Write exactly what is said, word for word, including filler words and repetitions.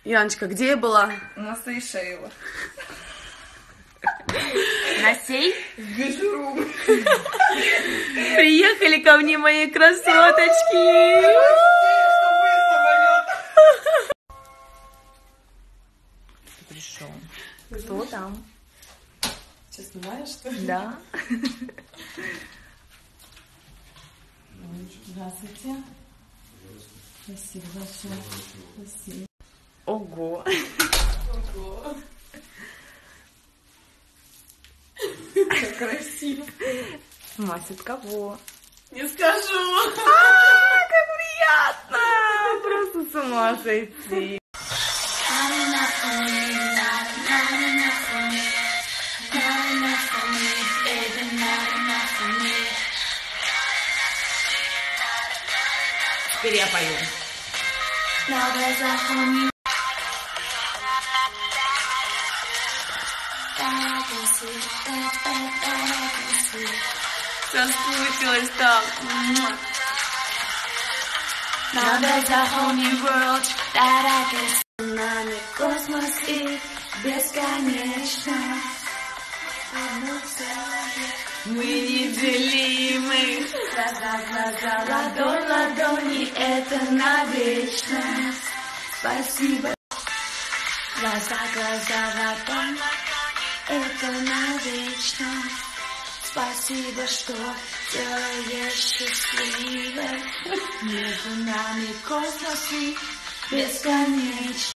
Яночка, где я была? На Сейшейлах. На сей? В Бежерум. Приехали ко мне мои красоточки. Кто пришел? Кто там? Сейчас снимаешь, что ли? Да. Здравствуйте. Спасибо большое. Спасибо. Ого. Ого. Как красиво. Мась, от кого? Не скажу. А, как приятно! Просто с ума сойти. Теперь я пою. Соскучилась так. Now there's a whole new world that I can see. Нами космос и бесконечно. Мы неделимы. Глаза, глаза, ладонь, ладони, это навечно. Спасибо. Глаза, глаза, ладонь, это навечно. Спасибо, что делаешь счастливой. Между нами космос и бесконечно.